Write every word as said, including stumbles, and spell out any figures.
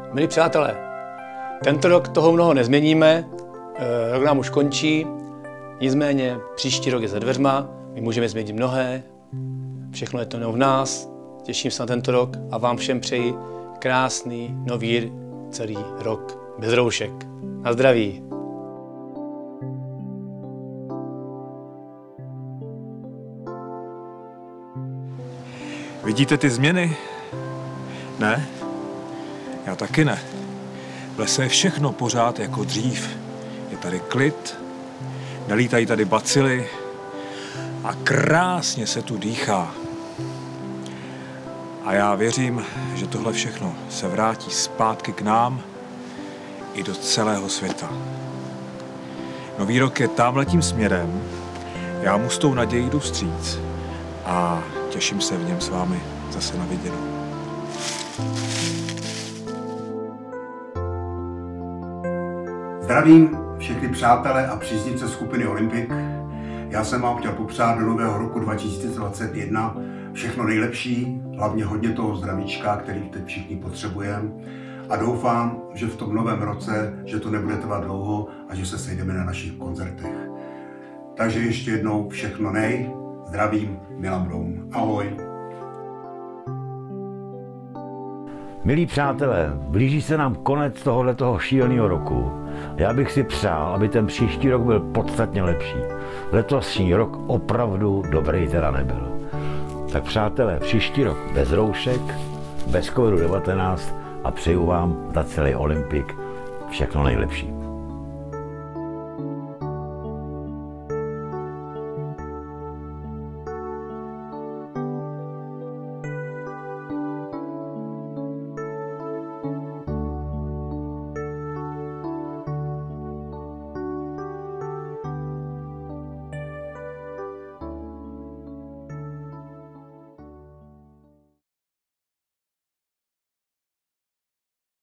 Milí přátelé, tento rok toho mnoho nezměníme, rok nám už končí, nicméně příští rok je za dveřma, my můžeme změnit mnohé, všechno je to jenom v nás, těším se na tento rok a vám všem přeji krásný nový celý rok bez roušek. Na zdraví! Vidíte ty změny? Ne? Já taky ne. V lese je všechno pořád jako dřív. Je tady klid, nelítají tady bacily a krásně se tu dýchá. A já věřím, že tohle všechno se vrátí zpátky k nám i do celého světa. Nový rok je támhletím směrem, já mu s tou nadějí jdu vstříc a těším se v něm s vámi zase na viděnou. Zdravím všechny přátelé a příznivce skupiny Olympik. Já jsem vám chtěl popřát do nového roku dva tisíce dvacet jedna všechno nejlepší, hlavně hodně toho zdravíčka, který teď všichni potřebujeme. A doufám, že v tom novém roce, že to nebude trvat dlouho a že se sejdeme na našich koncertech. Takže ještě jednou všechno nej, zdravím, Milan Broum. Ahoj. Milí přátelé, blíží se nám konec tohoto šíleného roku. Já bych si přál, aby ten příští rok byl podstatně lepší. Letošní rok opravdu dobrý teda nebyl. Tak přátelé, příští rok bez roušek, bez covidu devatenáct a přeju vám za celý Olympik všechno nejlepší.